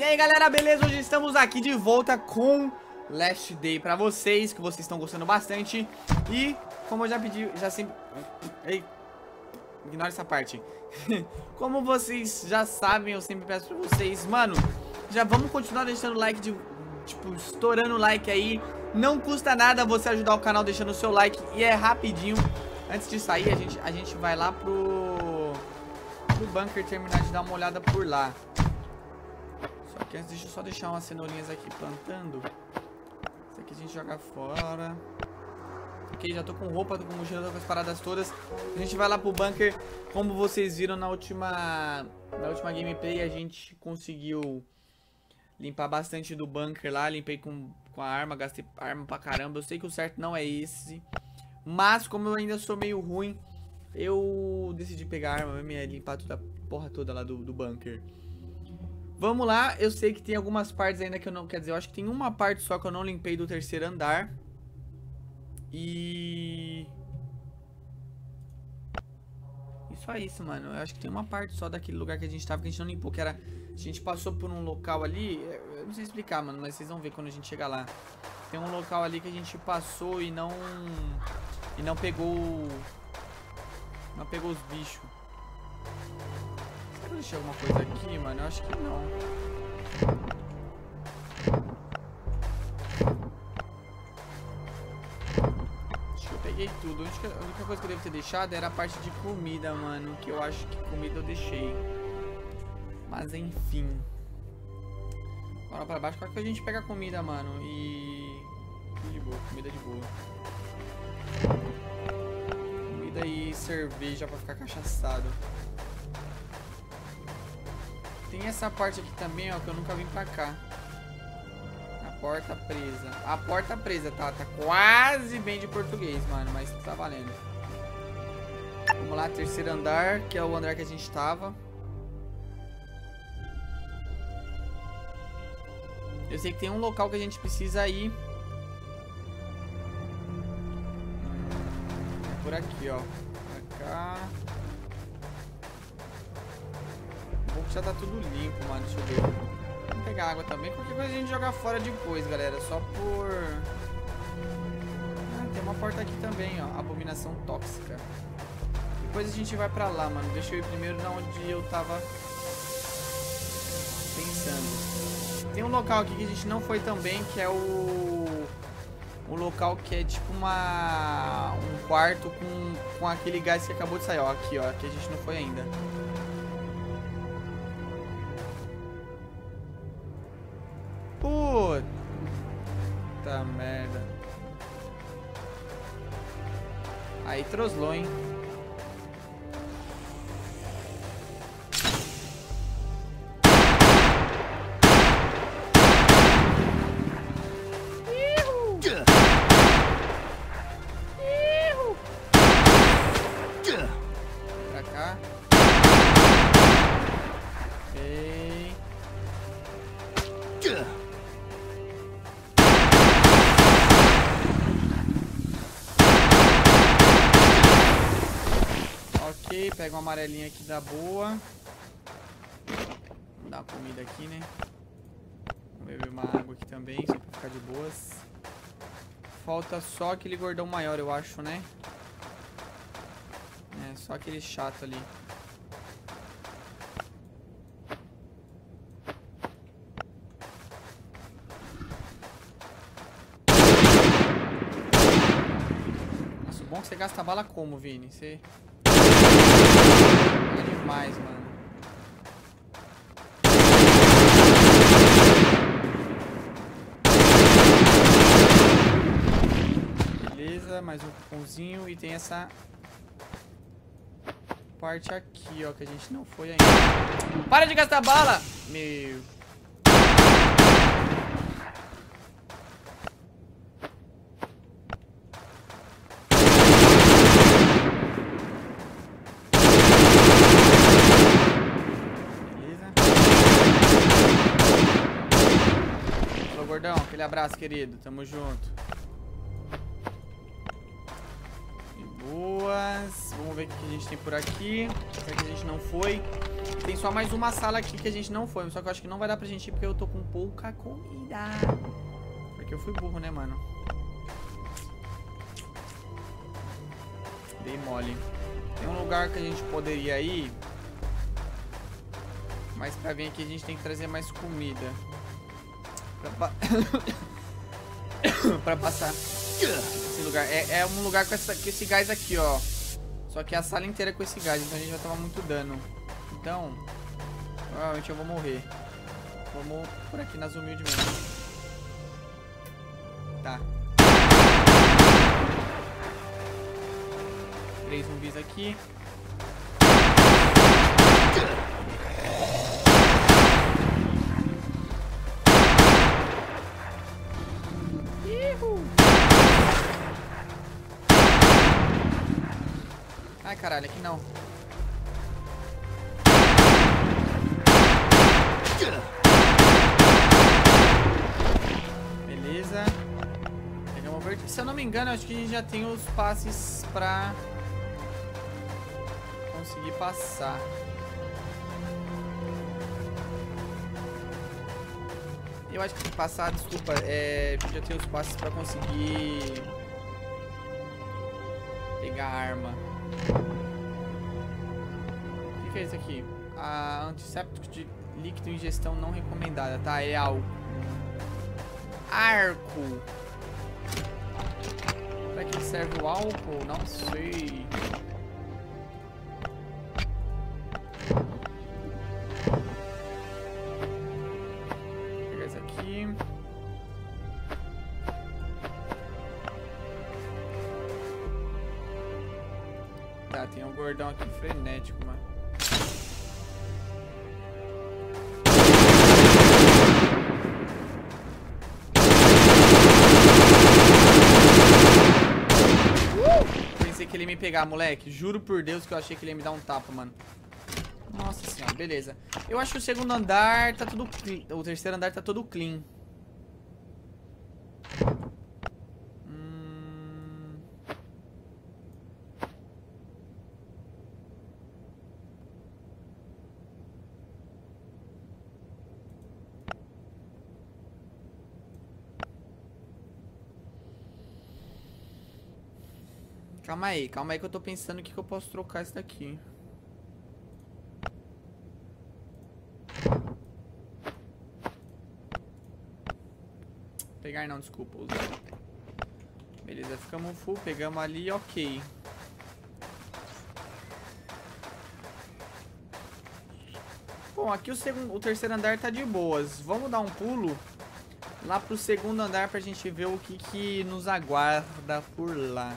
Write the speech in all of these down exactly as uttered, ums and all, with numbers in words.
aí galera, beleza? Hoje estamos aqui de volta com Last Day pra vocês, que vocês estão gostando bastante. E como eu já pedi, já sempre... Ei, ignora essa parte. Como vocês já sabem, eu sempre peço pra vocês, mano, já vamos continuar deixando like, de, tipo, estourando o like aí. Não custa nada você ajudar o canal deixando o seu like e é rapidinho. Antes de sair, a gente, a gente vai lá pro, pro bunker terminar de dar uma olhada por lá. Só que antes, deixa eu só deixar umas cenourinhas aqui plantando. Isso aqui a gente joga fora. Ok, já tô com roupa, tô com mochila, tô com as paradas todas. A gente vai lá pro bunker. Como vocês viram na última, na última gameplay, a gente conseguiu limpar bastante do bunker lá. Limpei com, com a arma, gastei arma pra caramba. Eu sei que o certo não é esse, mas como eu ainda sou meio ruim, eu decidi pegar a arma mesmo e limpar toda a porra toda lá do, do bunker. Vamos lá, eu sei que tem algumas partes ainda que eu não... Quer dizer, eu acho que tem uma parte só que eu não limpei do terceiro andar. E... E só isso, mano. Eu acho que tem uma parte só daquele lugar que a gente tava que a gente não limpou, que era... A gente passou por um local ali... Eu não sei explicar, mano, mas vocês vão ver quando a gente chegar lá. Tem um local ali que a gente passou e não... E não pegou... Não pegou os bichos. Será que eu deixei alguma coisa aqui, mano? Eu acho que não. Acho que eu peguei tudo. A única, a única coisa que eu devo ter deixado era a parte de comida, mano. Que eu acho que comida eu deixei. Mas enfim. Bora pra baixo. Qual que a gente pega a comida, mano? E... De boa, comida de boa. Comida e cerveja pra ficar cachaçado. Tem essa parte aqui também, ó, que eu nunca vim pra cá. A porta presa. A porta presa, tá? Tá quase bem de português, mano, mas tá valendo. Vamos lá, terceiro andar, que é o andar que a gente tava. Eu sei que tem um local que a gente precisa ir. É por aqui, ó. Pra cá. Já tá tudo limpo, mano. Deixa eu ver. Vamos pegar água também. Qualquer coisa a gente joga fora depois, galera. Só por... Ah, tem uma porta aqui também, ó. Abominação tóxica. Depois a gente vai pra lá, mano. Deixa eu ir primeiro na onde eu tava pensando. Tem um local aqui que a gente não foi também, que é o... O local que é tipo uma... Um quarto com, com aquele gás que acabou de sair, ó. Aqui, ó. Que a gente não foi ainda. Puta merda. Aí troslou, hein? Ihu. Ihu. Pra cá. Ok. Ok, pega uma amarelinha aqui da boa. Vou dar uma comida aqui, né? Vou beber uma água aqui também, só pra ficar de boas. Falta só aquele gordão maior, eu acho, né? É, só aquele chato ali. Nossa, o bom é que você gasta bala como, Vini? Você... É demais, mano. Beleza, mais um cupomzinho. E tem essa parte aqui, ó, que a gente não foi ainda. Para de gastar bala! Meu... Gordão, aquele abraço, querido. Tamo junto. De Boas. Vamos ver o que a gente tem por aqui. Será que a gente não foi? Tem só mais uma sala aqui que a gente não foi. Só que eu acho que não vai dar pra gente ir porque eu tô com pouca comida. Porque eu fui burro, né, mano? Dei mole. Tem um lugar que a gente poderia ir. Mas pra vir aqui a gente tem que trazer mais comida. Pra, pa... pra passar esse lugar. É, é um lugar com, essa, com esse gás aqui, ó. Só que a sala inteira é com esse gás. Então a gente vai tomar muito dano. Então, provavelmente eu vou morrer. Vamos por aqui nas humildes mesmo. Tá. Três zumbis aqui. Ihu. Ai, caralho, aqui não. Beleza. Pegamos verde. Se eu não me engano, acho que a gente já tem os passes pra conseguir passar. Eu acho que passar, desculpa, é, já tem os passes pra conseguir pegar a arma. O que, que é isso aqui? A antisséptico de líquido ingestão não recomendada, tá? É álcool. Arco. Pra que serve o álcool? Não sei. Vou pegar isso aqui. Tá, tem um gordão aqui frenético, mano. Que ele ia me pegar, moleque. Juro por Deus que eu achei que ele ia me dar um tapa, mano. Nossa senhora, beleza. Eu acho que o segundo andar tá tudo clean. O terceiro andar tá todo clean. Hum... Calma aí, calma aí que eu tô pensando o que, que eu posso trocar isso daqui. Pegar não, desculpa. Usar. Beleza, ficamos full, pegamos ali, ok. Bom, aqui o, segundo, o terceiro andar tá de boas. Vamos dar um pulo lá pro segundo andar pra gente ver o que, que nos aguarda por lá.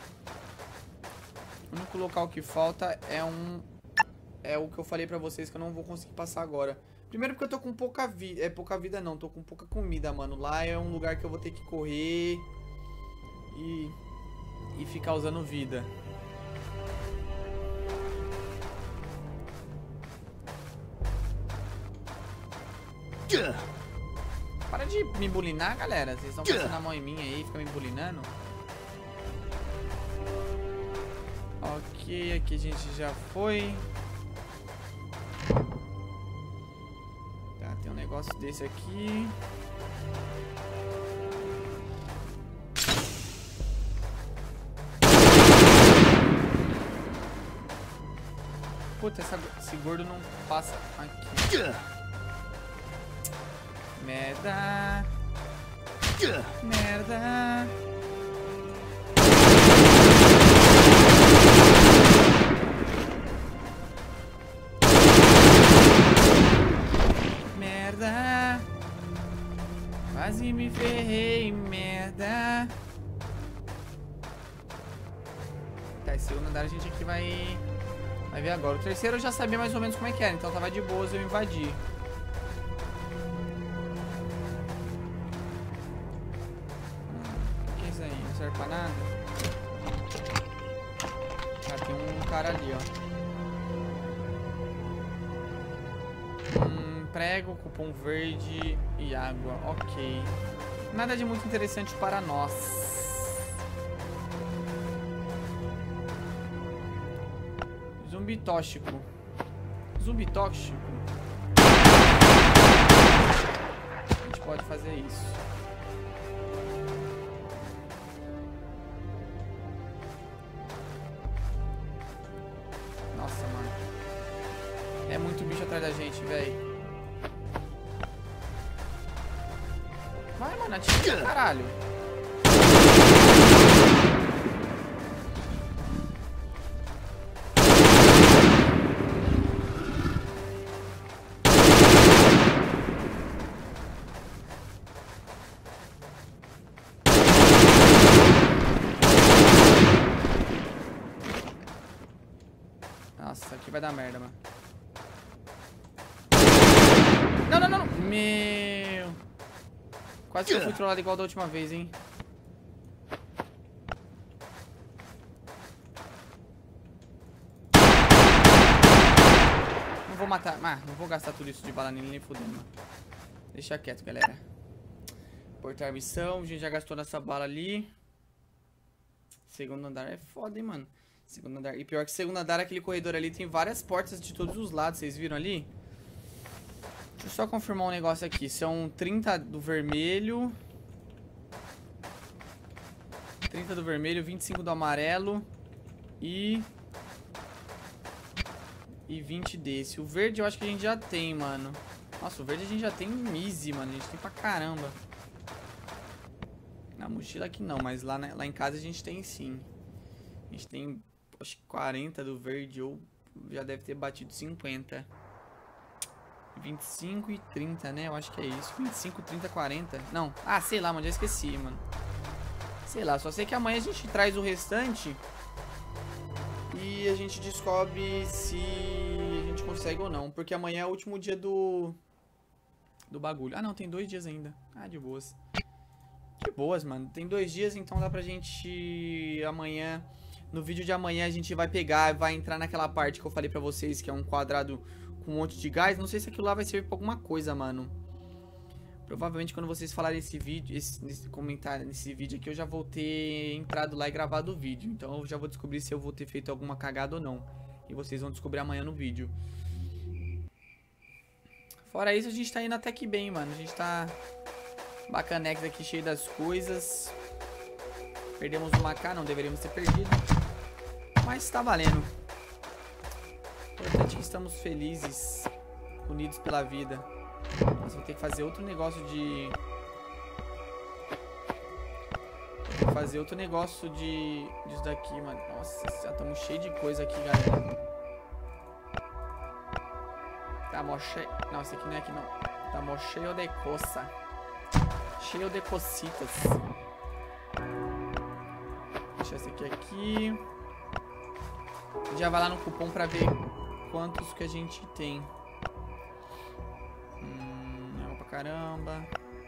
O único local que falta é um... É o que eu falei pra vocês que eu não vou conseguir passar agora. Primeiro porque eu tô com pouca vida... É pouca vida não, tô com pouca comida, mano. Lá é um lugar que eu vou ter que correr... E... E ficar usando vida. Para de me bulinar, galera. Vocês estão passando a mão em mim aí, fica me bulinando. Ok, aqui a gente já foi. Tá, tem um negócio desse aqui. Puta, essa, esse gordo não passa aqui. Merda. Merda. Merda. Quase me ferrei, merda. Tá, esse segundo andar a gente aqui vai... Vai ver agora. O terceiro eu já sabia mais ou menos como é que era, então tava de boas eu invadir. O que é isso aí? Não serve pra nada? Ah, tem um cara ali, ó. Hum, prego, cupom verde e água. Ok. Nada de muito interessante para nós. Zumbi tóxico. Zumbi tóxico. A gente pode fazer isso. Nossa, mano. É muito bicho atrás da gente, velho. Vai, mano, atira, caralho. Nossa, aqui vai dar merda, mano. Não, não, não, não. Meu. Quase que eu fui trollado igual da última vez, hein. Não vou matar. Ah, não vou gastar tudo isso de bala nele nem fudendo, mano. Deixa quieto, galera. Portar missão. A gente já gastou nessa bala ali. Segundo andar é foda, hein, mano. Segundo andar. E pior que segundo andar, aquele corredor ali tem várias portas de todos os lados. Vocês viram ali? Deixa eu só confirmar um negócio aqui. São trinta do vermelho. trinta do vermelho, vinte e cinco do amarelo. E... E vinte desse. O verde eu acho que a gente já tem, mano. Nossa, o verde a gente já tem easy, mano. A gente tem pra caramba. Na mochila aqui não, mas lá, na, lá em casa a gente tem sim. A gente tem, acho que quarenta do verde ou já deve ter batido cinquenta. vinte e cinco e trinta, né? Eu acho que é isso. vinte e cinco, trinta, quarenta. Não. Ah, sei lá, mano. Já esqueci, mano. Sei lá. Só sei que amanhã a gente traz o restante. E a gente descobre se a gente consegue ou não. Porque amanhã é o último dia do... Do bagulho. Ah, não. Tem dois dias ainda. Ah, de boas. De boas, mano. Tem dois dias, então dá pra gente... Amanhã... No vídeo de amanhã a gente vai pegar, vai entrar naquela parte que eu falei pra vocês, que é um quadrado com um monte de gás. Não sei se aquilo lá vai servir pra alguma coisa, mano. Provavelmente quando vocês falarem esse vídeo, esse, nesse comentário, nesse vídeo aqui, eu já vou ter entrado lá e gravado o vídeo. Então eu já vou descobrir se eu vou ter feito alguma cagada ou não. E vocês vão descobrir amanhã no vídeo. Fora isso, a gente tá indo até que bem, mano. A gente tá bacanex aqui, cheio das coisas. Perdemos uma K, não deveríamos ter perdido. Mas tá valendo. O importante é que estamos felizes, unidos pela vida. Mas vou ter que fazer outro negócio de... Vou ter que fazer outro negócio de... disso daqui, mano. Nossa, já estamos cheios de coisa aqui, galera. Tá mó cheio... Não, esse aqui não é aqui, não. Tá mó cheio de coça. Cheio de cocitas. Deixa esse aqui aqui. Já vai lá no cupom pra ver quantos que a gente tem. Hum, água pra caramba.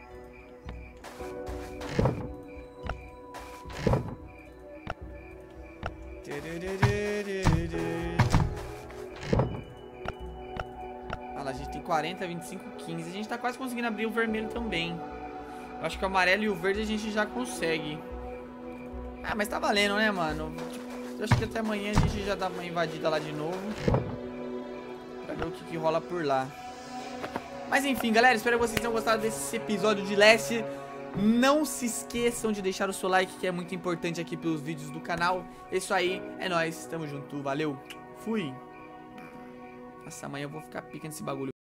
Ah lá, a gente tem quarenta, vinte e cinco, quinze. A gente tá quase conseguindo abrir o vermelho também. Eu acho que o amarelo e o verde a gente já consegue. Ah, mas tá valendo, né, mano? Eu acho que até amanhã a gente já dá uma invadida lá de novo. Pra ver o que, que rola por lá. Mas enfim, galera, espero que vocês tenham gostado desse episódio de Leste. Não se esqueçam de deixar o seu like, que é muito importante aqui pelos vídeos do canal. É isso aí, é nóis, tamo junto, valeu, fui. Nossa, amanhã eu vou ficar pica nesse bagulho.